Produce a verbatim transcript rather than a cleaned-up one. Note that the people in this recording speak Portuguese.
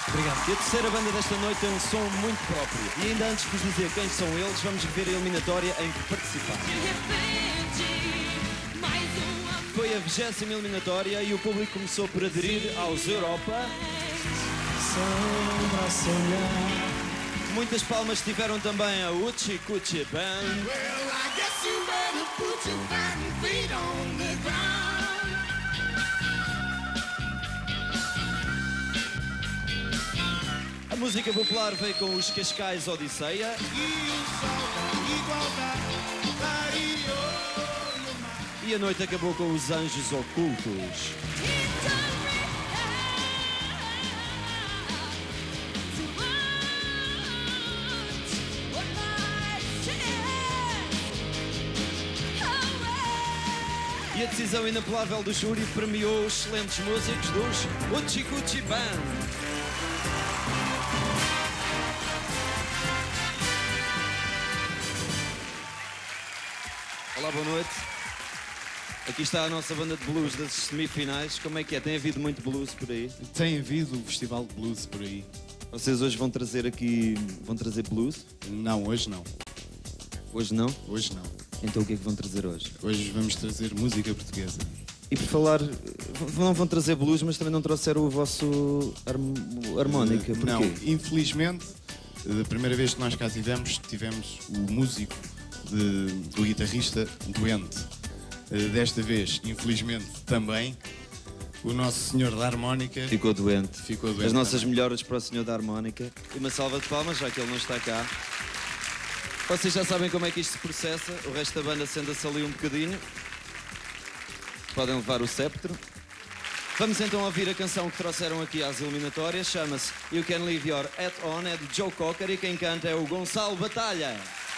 Obrigado. E a terceira banda desta noite tem um som muito próprio. E ainda antes de vos dizer quem são eles, vamos ver a eliminatória em que participaram. Foi a vigésima eliminatória e o público começou por aderir aos Europa. Muitas palmas tiveram também a Hoochie Coochie Band. A música popular veio com os Cascais Odisseia. E a noite acabou com os Anjos Ocultos. E a decisão inapelável do júri premiou os excelentes músicos dos Hoochie Coochie Band. Olá, boa noite. Aqui está a nossa banda de blues das semifinais. Como é que é? Tem havido muito blues por aí? Tem havido o festival de blues por aí. Vocês hoje vão trazer aqui... vão trazer blues? Não, hoje não. Hoje não? Hoje não. Então o que é que vão trazer hoje? Hoje vamos trazer música portuguesa. E por falar, não vão trazer blues, mas também não trouxeram o vosso harm... harmónica. Porquê? Não, infelizmente, a primeira vez que nós cá tivemos, tivemos o músico, de, o guitarrista doente. Desta vez, infelizmente, também, o nosso senhor da harmónica ficou doente. Ficou doente As nossas também. melhoras para o senhor da harmónica. E uma salva de palmas, já que ele não está cá. Vocês já sabem como é que isto se processa. O resto da banda senta-se ali um bocadinho. Podem levar o sceptro. Vamos então ouvir a canção que trouxeram aqui às eliminatórias. Chama-se You Can Leave Your Hat On, é de Joe Cocker e quem canta é o Gonçalo Batalha.